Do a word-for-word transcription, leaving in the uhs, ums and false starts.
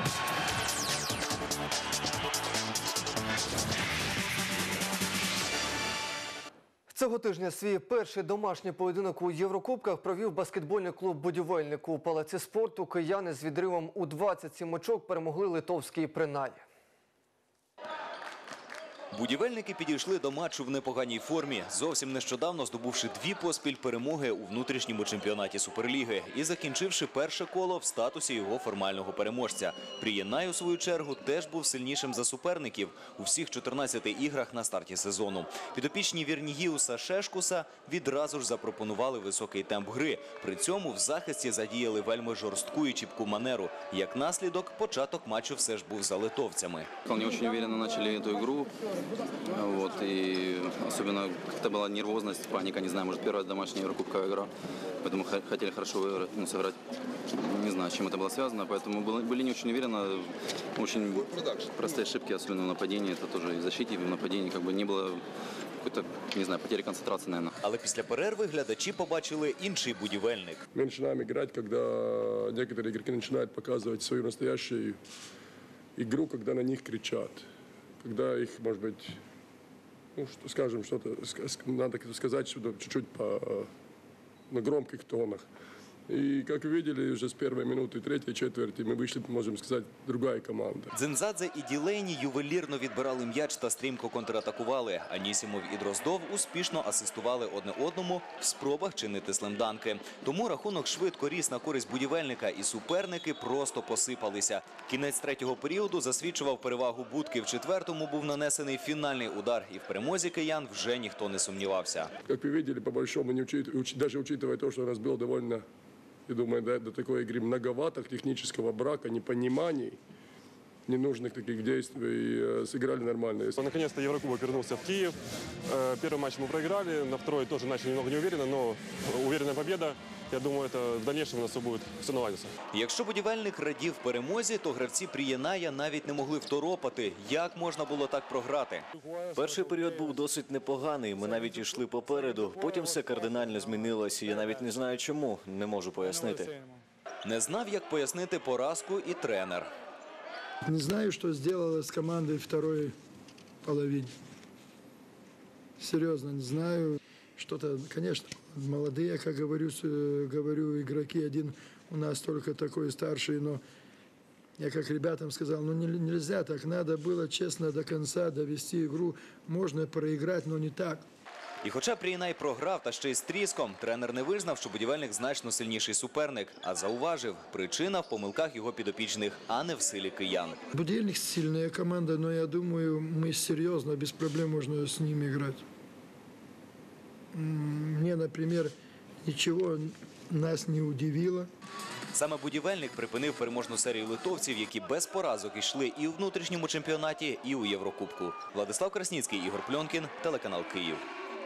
Цього тижня свій перший домашній поєдинок у Єврокубках провів баскетбольний клуб «Будівельник» у Палаці спорту. Кияни з відривом у двадцять сім очок перемогли литовський «Принай». Будівельники підійшли до матчу в непоганій формі, зовсім нещодавно здобувши дві поспіль перемоги у внутрішньому чемпіонаті Суперліги і закінчивши перше коло в статусі його формального переможця. Прієнай, у свою чергу, теж був сильнішим за суперників у всіх чотирнадцяти іграх на старті сезону. Підопічні Вірнігіуса Шешкуса відразу ж запропонували високий темп гри. При цьому в захисті задіяли вельми жорстку і чіпку манеру. Як наслідок, початок матчу все ж був за литовцями. Вони дуже уверенно почали цю гру. Вот, и особенно как-то была нервозность, паника, не знаю, может, первая домашняя Еврокубковая игра, поэтому хотели хорошо выиграть, ну, сыграть, не знаю, с чем это было связано, поэтому были, были не очень уверены, очень простые ошибки, особенно в нападении, это тоже и в защите, и в нападении, как бы не было какой-то, не знаю, потери концентрации, наверное. Але після перерви глядачі побачили інший Будівельник. Мы начинаем играть, когда некоторые игроки начинают показывать свою настоящую игру, когда на них кричат. Когда их, может быть, ну, что, скажем, что-то надо сказать что-то чуть-чуть по на громких тонах. И, как вы видели, уже с первой минуты, третьей четверти мы вышли, можем сказать, другая команда. Дзинзадзе і Ділейні ювелірно відбирали м'яч та стрімко контратакували. Анісімов і Дроздов успішно асистували одне одному в спробах чинити слемданки. Тому рахунок швидко ріс на користь Будівельника, і суперники просто посипалися. Кінець третього періоду засвідчував перевагу Будки. В четвертому був нанесений фінальний удар, і в перемозі киян вже ніхто не сумнівався. Как вы видели, по большому, не учит, уч, даже учитывая то, что у нас было довольно, я думаю, до, до такой игры многовато технического брака, непониманий, ненужных таких действий, сыграли нормально. Наконец-то Еврокубок вернулся в Киев. Первый матч мы проиграли, на второй тоже начали немного неуверенно, но уверенная победа. Я думаю, это в дальнейшем у нас все будет, все наладится. Якщо Будівельник радів перемозі, то гравці Прієная навіть не могли второпати. Як можна було так програти? Перший період був досить непоганий, ми навіть йшли попереду. Потім все кардинально змінилося, я навіть не знаю чому, не можу пояснити. Не знав, як пояснити поразку і тренер. Не знаю, что сделала с командой второй половине. Серьезно, не знаю. Что-то, конечно, молодые, как говорю, говорю, игроки. Один у нас только такой старший, но я как ребятам сказал, ну нельзя так, надо было честно до конца довести игру. Можно проиграть, но не так. І хоча Прієнай програв, та ще й з тріском, тренер не визнав, що Будівельник значно сильніший суперник, а зауважив, причина в помилках його підопічних, а не в силі киян. Будівельник сильная команда, но я думаю, мы серьезно, без проблем можно с ними играть. Мне, например, ничего нас не удивило. Саме Будівельник припинив переможну серію литовців, які без поразок йшли і у внутрішньому чемпіонаті, і у Єврокубку. Владислав Красніцький, Ігор Пльонкін, телеканал Київ.